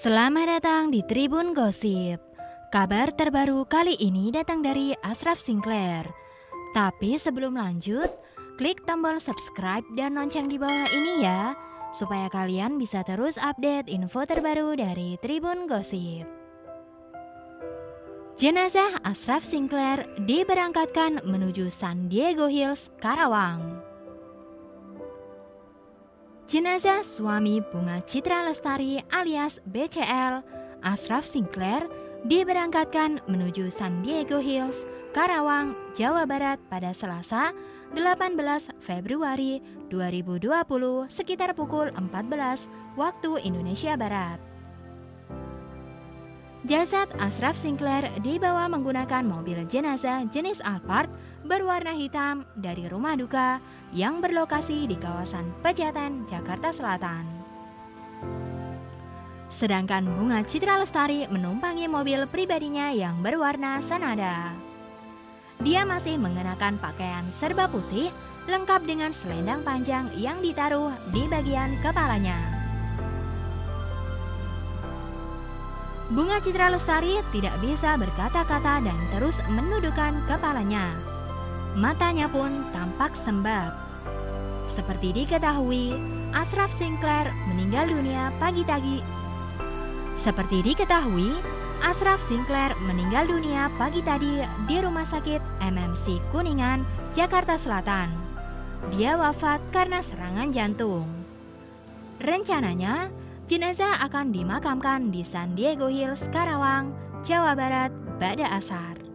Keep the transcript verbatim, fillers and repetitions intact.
Selamat datang di Tribun Gosip. Kabar terbaru kali ini datang dari Ashraf Sinclair. Tapi sebelum lanjut, klik tombol subscribe dan lonceng di bawah ini ya, supaya kalian bisa terus update info terbaru dari Tribun Gosip. Jenazah Ashraf Sinclair diberangkatkan menuju San Diego Hills, Karawang. Jenazah suami Bunga Citra Lestari alias B C L, Ashraf Sinclair, diberangkatkan menuju San Diego Hills, Karawang, Jawa Barat pada Selasa, delapan belas Februari dua ribu dua puluh sekitar pukul empat belas waktu Indonesia Barat. Jasad Ashraf Sinclair dibawa menggunakan mobil jenazah jenis Alphard berwarna hitam dari rumah duka yang berlokasi di kawasan Pejaten, Jakarta Selatan. Sedangkan Bunga Citra Lestari menumpangi mobil pribadinya yang berwarna senada. Dia masih mengenakan pakaian serba putih lengkap dengan selendang panjang yang ditaruh di bagian kepalanya. Bunga Citra Lestari tidak bisa berkata-kata dan terus menundukkan kepalanya. Matanya pun tampak sembab. Seperti diketahui, Ashraf Sinclair meninggal dunia pagi tadi. Seperti diketahui, Ashraf Sinclair meninggal dunia pagi tadi di Rumah Sakit M M C Kuningan, Jakarta Selatan. Dia wafat karena serangan jantung. Rencananya, jenazah akan dimakamkan di San Diego Hills, Karawang, Jawa Barat pada asar.